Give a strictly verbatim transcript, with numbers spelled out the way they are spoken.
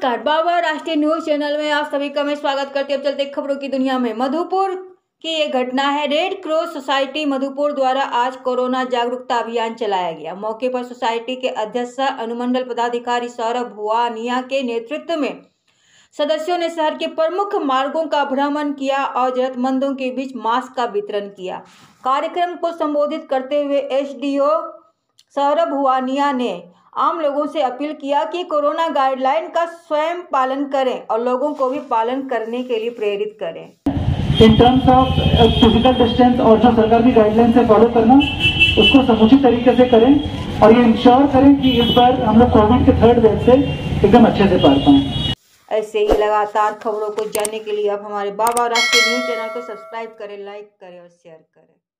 नमस्कार, बाबा Rashtriya news channel में आप सभी का मैं स्वागत करती हूँ। अब चलते खबरों की दुनिया में। मधुपुर की ये घटना है। रेड क्रॉस सोसाइटी मधुपुर द्वारा आज कोरोना जागरूकता अभियान चलाया गया। मौके पर सोसाइटी के अध्यक्ष अनुमंडल पदाधिकारी सौरभ भुवानिया के नेतृत्व में सदस्यों ने शहर के प्रमुख मार्गों का भ्रमण किया और जरूरतमंदों के बीच मास्क का वितरण किया। कार्यक्रम को संबोधित करते हुए एसडीओ सौरभ भुवानिया ने आम लोगों से अपील किया कि कोरोना गाइडलाइन का स्वयं पालन करें और लोगों को भी पालन करने के लिए प्रेरित करें। In terms of physical distance और जो सरकार की गाइडलाइन से फॉलो करना, उसको समुचित तरीके से करें और ये इंश्योर करें कि इस बार हम लोग कोविड के थर्ड वेव से एकदम अच्छे से पार पाएं। ऐसे ही लगातार खबरों को जानने के लिए आप हमारे बाबा राष्ट्रीय न्यूज चैनल को सब्सक्राइब करें, लाइक करें और शेयर करें।